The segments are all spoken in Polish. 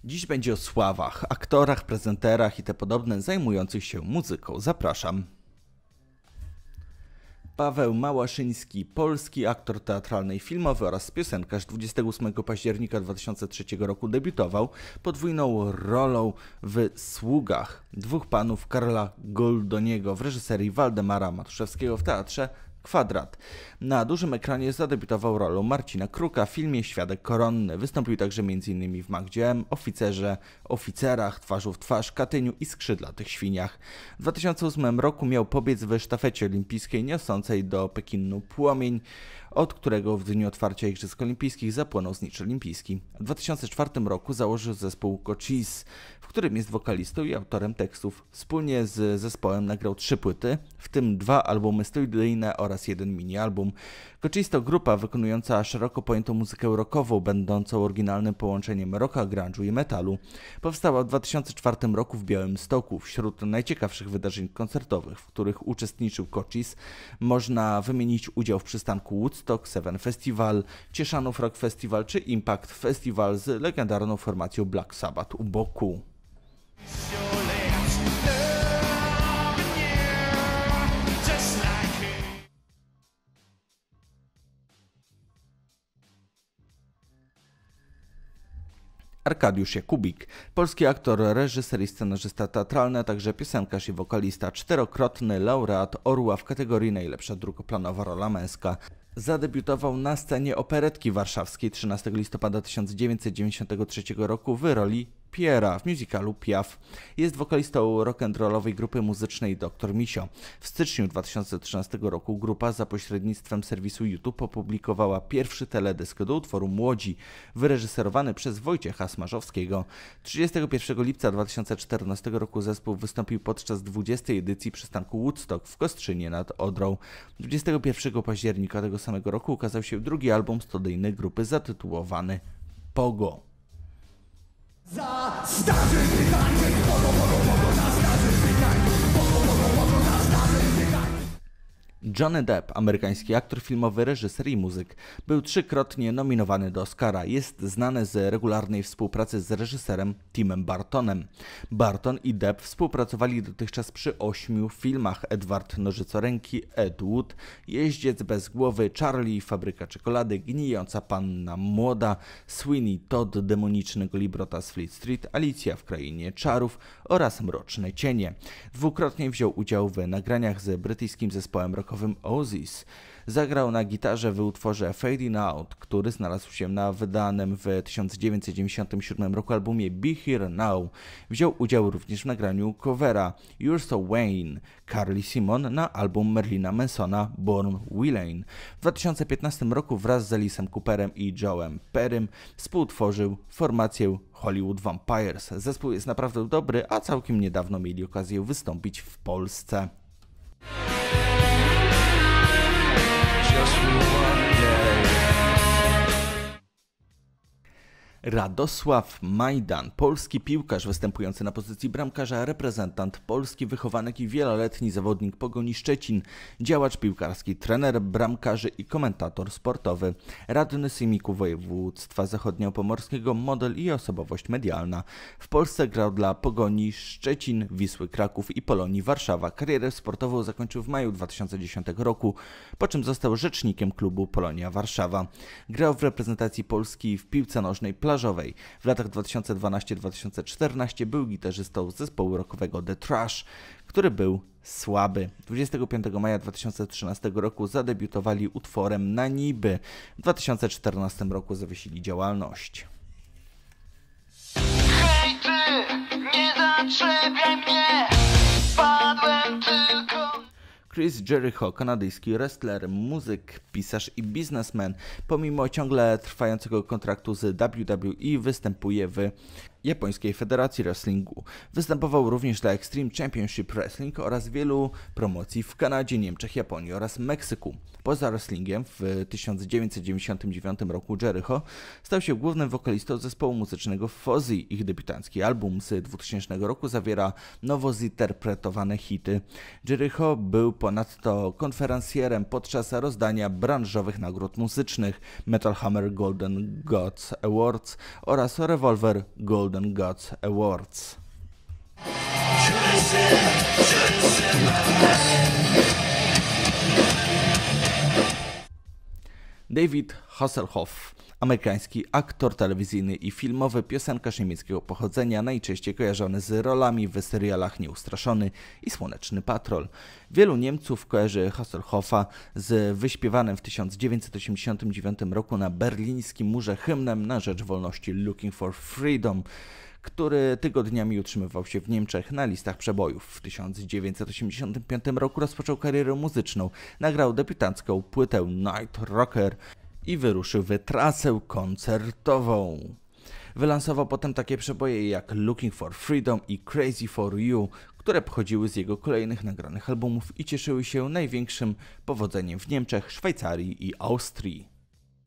Dziś będzie o sławach, aktorach, prezenterach i te podobne zajmujących się muzyką. Zapraszam. Paweł Małaszyński, polski aktor teatralny i filmowy oraz piosenkarz, 28 października 2003 roku debiutował podwójną rolą w Sługach dwóch panów Karla Goldoniego w reżyserii Waldemara Matuszewskiego w teatrze Kwadrat. Na dużym ekranie zadebiutował rolą Marcina Kruka w filmie Świadek Koronny. Wystąpił także m.in. w Magdzie M, Oficerze, Oficerach, Twarzą w twarz, Katyniu i Skrzydlatych świniach. W 2008 roku miał pobiec w sztafecie olimpijskiej niosącej do Pekinu płomień, od którego w dniu otwarcia Igrzysk Olimpijskich zapłonął znicz olimpijski. W 2004 roku założył zespół Cochise, w którym jest wokalistą i autorem tekstów. Wspólnie z zespołem nagrał 3 płyty, w tym 2 albumy studyjne oraz 1 mini-album. Cochise to grupa wykonująca szeroko pojętą muzykę rockową, będącą oryginalnym połączeniem rocka, grunge'u i metalu. Powstała w 2004 roku w Białymstoku. Wśród najciekawszych wydarzeń koncertowych, w których uczestniczył Cochise, można wymienić udział w przystanku Woodstock, Seven Festival, Cieszanów Rock Festival czy Impact Festival z legendarną formacją Black Sabbath u boku. Arkadiusz Jakubik, polski aktor, reżyser i scenarzysta teatralny, a także piosenkarz i wokalista, 4-krotny laureat Orła w kategorii najlepsza drugoplanowa rola męska. Zadebiutował na scenie Operetki Warszawskiej 13 listopada 1993 roku w roli Piera w musicalu Piaf. Jest wokalistą rock'n'rollowej grupy muzycznej Dr. Misio. W styczniu 2013 roku grupa za pośrednictwem serwisu YouTube opublikowała pierwszy teledysk do utworu Młodzi, wyreżyserowany przez Wojciecha Smarzowskiego. 31 lipca 2014 roku zespół wystąpił podczas 20. edycji przystanku Woodstock w Kostrzynie nad Odrą. 21 października tego samego roku ukazał się drugi album studyjny grupy zatytułowany Pogo. Za starzy pytań, na starzy pytań, na starzy pytań. Johnny Depp, amerykański aktor filmowy, reżyser i muzyk, był 3-krotnie nominowany do Oscara. Jest znany z regularnej współpracy z reżyserem Timem Burtonem. Burton i Depp współpracowali dotychczas przy 8 filmach: Edward Nożycoręki, Ed Wood, Jeździec bez głowy, Charlie, Fabryka czekolady, Gnijąca panna młoda, Sweeney Todd, Demoniczny Golibrota z Fleet Street, Alicja w krainie czarów oraz Mroczne cienie. 2-krotnie wziął udział w nagraniach z brytyjskim zespołem rockowym Oasis. Zagrał na gitarze w utworze Fading Out, który znalazł się na wydanym w 1997 roku albumie Be Here Now. Wziął udział również w nagraniu covera You're So Wayne Carly Simon na album Merlina Mansona Born Villain. W 2015 roku wraz z Alice'em Cooperem i Joe'em Perrym współtworzył formację Hollywood Vampires. Zespół jest naprawdę dobry, a całkiem niedawno mieli okazję wystąpić w Polsce. Radosław Majdan, polski piłkarz występujący na pozycji bramkarza, reprezentant Polski, wychowanek i wieloletni zawodnik Pogoni Szczecin, działacz piłkarski, trener bramkarzy i komentator sportowy, radny Sejmiku Województwa Zachodniopomorskiego, model i osobowość medialna. W Polsce grał dla Pogoni Szczecin, Wisły Kraków i Polonii Warszawa. Karierę sportową zakończył w maju 2010 roku, po czym został rzecznikiem klubu Polonia Warszawa. Grał w reprezentacji Polski w piłce nożnej plażowej. W latach 2012-2014 był gitarzystą zespołu rockowego The Trash, który był słaby. 25 maja 2013 roku zadebiutowali utworem Na niby. W 2014 roku zawiesili działalność. Hej ty, nie zaczepiaj mnie, spadłem tylko... Chris Jericho, kanadyjski wrestler, muzyk, pisarz i biznesmen, pomimo ciągle trwającego kontraktu z WWE występuje w Japońskiej Federacji Wrestlingu. Występował również dla Extreme Championship Wrestling oraz wielu promocji w Kanadzie, Niemczech, Japonii oraz Meksyku. Poza wrestlingiem w 1999 roku Jericho stał się głównym wokalistą zespołu muzycznego Fozzy. Ich debiutancki album z 2000 roku zawiera nowo zinterpretowane hity. Jericho był ponadto konferencjerem podczas rozdania branżowych nagród muzycznych Metal Hammer Golden Gods Awards oraz Revolver Golden Golden Gods Awards. David Hasselhoff, amerykański aktor telewizyjny i filmowy, piosenkarz niemieckiego pochodzenia, najczęściej kojarzony z rolami w serialach Nieustraszony i Słoneczny Patrol. Wielu Niemców kojarzy Hasselhoffa z wyśpiewanym w 1989 roku na berlińskim murze hymnem na rzecz wolności Looking for Freedom, który tygodniami utrzymywał się w Niemczech na listach przebojów. W 1985 roku rozpoczął karierę muzyczną, nagrał debiutancką płytę Night Rocker i wyruszył w trasę koncertową. Wylansował potem takie przeboje jak Looking for Freedom i Crazy for You, które pochodziły z jego kolejnych nagranych albumów i cieszyły się największym powodzeniem w Niemczech, Szwajcarii i Austrii.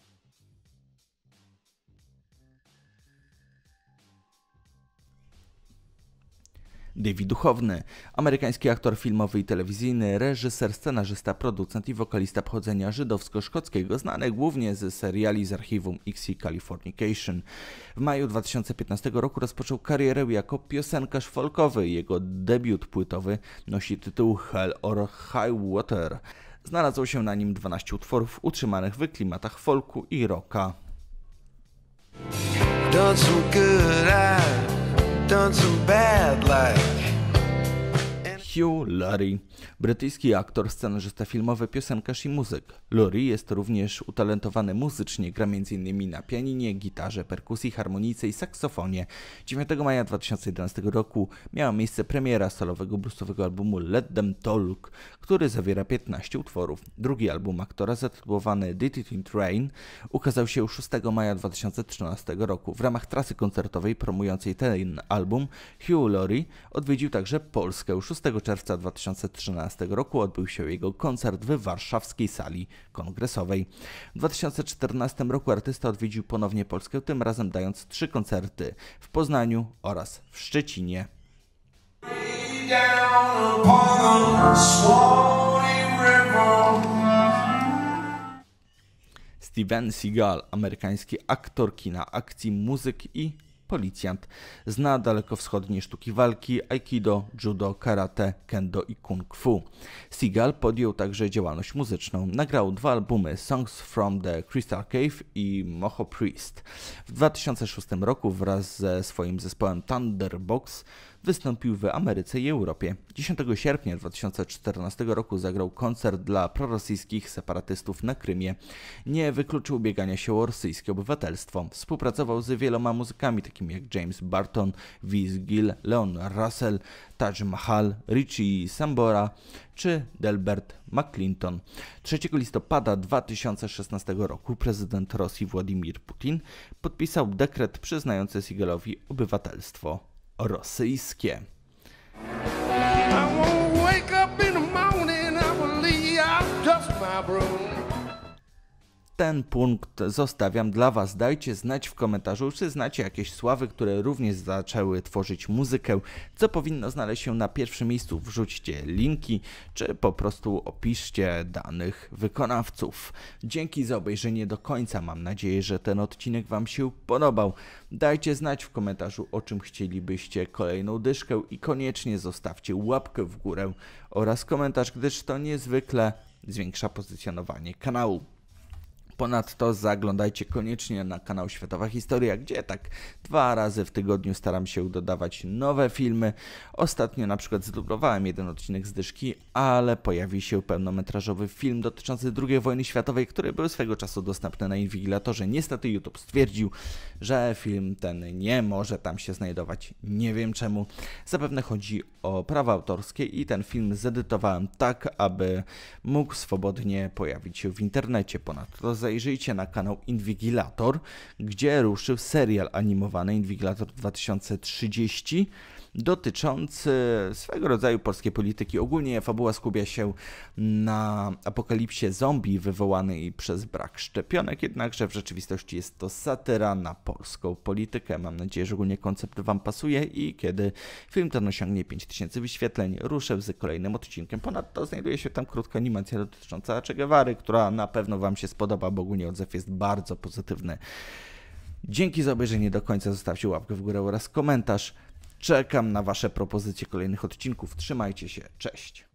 David Duchovny, amerykański aktor filmowy i telewizyjny, reżyser, scenarzysta, producent i wokalista pochodzenia żydowsko-szkockiego, znany głównie z seriali z archiwum X i Californication. W maju 2015 roku rozpoczął karierę jako piosenkarz folkowy. Jego debiut płytowy nosi tytuł Hell or High Water. Znalazło się na nim 12 utworów utrzymanych w klimatach folku i rocka. Hugh Laurie, brytyjski aktor, scenarzysta filmowy, piosenkarz i muzyk. Laurie jest również utalentowany muzycznie, gra m.in. na pianinie, gitarze, perkusji, harmonijce i saksofonie. 9 maja 2011 roku miała miejsce premiera solowego bluesowego albumu Let Them Talk, który zawiera 15 utworów. Drugi album aktora, zatytułowany Did It in Rain, ukazał się 6 maja 2013 roku. W ramach trasy koncertowej promującej ten album Hugh Laurie odwiedził także Polskę. 6 czerwca 2013 roku odbył się jego koncert w warszawskiej sali kongresowej. W 2014 roku artysta odwiedził ponownie Polskę, tym razem dając 3 koncerty w Poznaniu oraz w Szczecinie. Steven Seagal, amerykański aktor kina akcji, muzyk i policjant. Zna dalekowschodnie sztuki walki, aikido, judo, karate, kendo i kung fu. Seagal podjął także działalność muzyczną. Nagrał 2 albumy, Songs from the Crystal Cave i Moho Priest. W 2006 roku wraz ze swoim zespołem Thunderbox wystąpił w Ameryce i Europie. 10 sierpnia 2014 roku zagrał koncert dla prorosyjskich separatystów na Krymie. Nie wykluczył ubiegania się o rosyjskie obywatelstwo. Współpracował z wieloma muzykami takimi jak James Barton, Vince Gill, Leon Russell, Taj Mahal, Richie Sambora czy Delbert McClinton. 3 listopada 2016 roku prezydent Rosji Władimir Putin podpisał dekret przyznający Seagalowi obywatelstwo rosyjskie. Ten punkt zostawiam dla Was. Dajcie znać w komentarzu, czy znacie jakieś sławy, które również zaczęły tworzyć muzykę, co powinno znaleźć się na pierwszym miejscu. Wrzućcie linki, czy po prostu opiszcie danych wykonawców. Dzięki za obejrzenie do końca. Mam nadzieję, że ten odcinek Wam się podobał. Dajcie znać w komentarzu, o czym chcielibyście kolejną dyszkę i koniecznie zostawcie łapkę w górę oraz komentarz, gdyż to niezwykle zwiększa pozycjonowanie kanału. Ponadto zaglądajcie koniecznie na kanał Światowa Historia, gdzie tak 2 razy w tygodniu staram się dodawać nowe filmy. Ostatnio na przykład zdublowałem jeden odcinek z dyszki, ale pojawi się pełnometrażowy film dotyczący II wojny światowej, który był swego czasu dostępny na Inwigilatorze. Niestety YouTube stwierdził, że film ten nie może tam się znajdować. Nie wiem czemu. Zapewne chodzi o prawa autorskie i ten film zedytowałem tak, aby mógł swobodnie pojawić się w internecie. Ponadto zajrzyjcie na kanał Inwigilator, gdzie ruszył serial animowany Inwigilator 2030 dotyczący swego rodzaju polskiej polityki. Ogólnie fabuła skupia się na apokalipsie zombie wywołanej przez brak szczepionek, jednakże w rzeczywistości jest to satyra na polską politykę. Mam nadzieję, że ogólnie koncept Wam pasuje i kiedy film ten osiągnie 5000 wyświetleń, ruszę z kolejnym odcinkiem. Ponadto znajduje się tam krótka animacja dotycząca Che Guevary, która na pewno Wam się spodoba, bo ogólnie odzew jest bardzo pozytywny. Dzięki za obejrzenie do końca, zostawcie łapkę w górę oraz komentarz. Czekam na Wasze propozycje kolejnych odcinków. Trzymajcie się, cześć!